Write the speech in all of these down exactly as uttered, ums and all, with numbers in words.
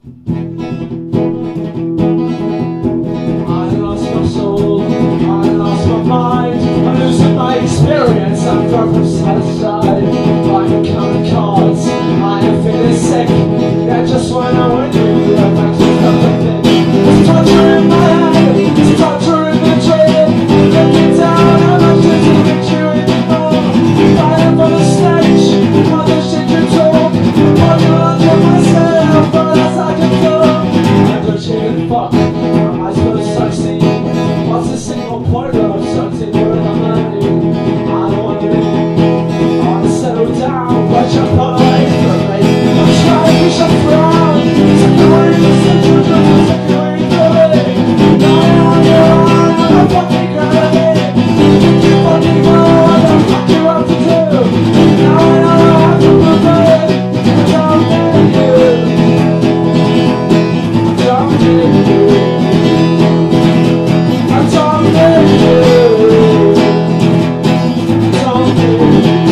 I lost my soul, I lost my mind, I'm losing my experience, I'm drunk from side to side. I'm counting cards, I am feeling sick. Yeah, just when I went through, I'm back to nothing. There's torture in my head, there's torture in the dream. Looking down, I'm not just a picture anymore. Fighting for the stage, all the shit you talk. I'm walking around to myself, but as I can talk. I'm just here, fuck, am I supposed to succeed? What's the single point of succeeding when I'm learning? I don't want to I want to settle down, but you're far away from me. I'm trying to push up around, take away the situation, take away the way. Now I'm around, I'm a fucking gravity. You keep fucking going, what the fuck you have to do? Now I know how to prepare, I don't need you. I don't need you. I don't need you. I don't need you.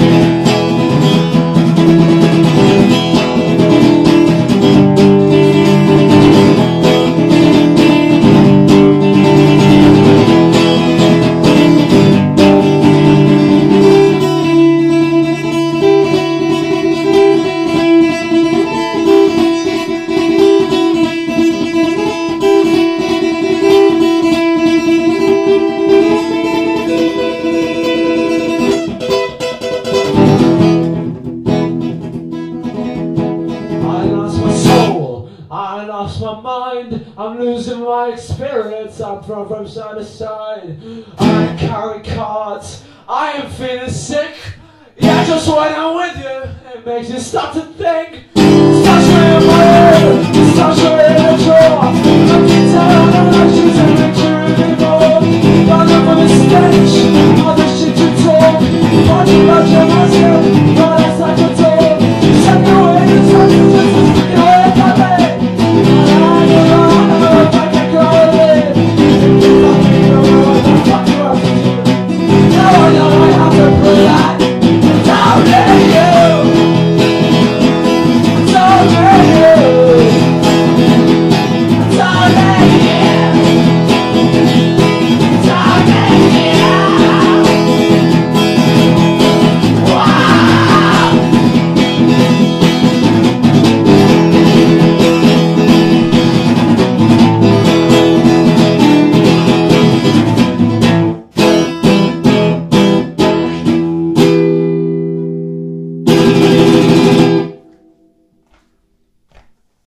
I lost my mind, I'm losing my experience, I'm thrown from side to side. I carry cards, I am feeling sick. Yeah, just when I'm with you, it makes you stop to think. Starts with my head, starts with a draw. Looking down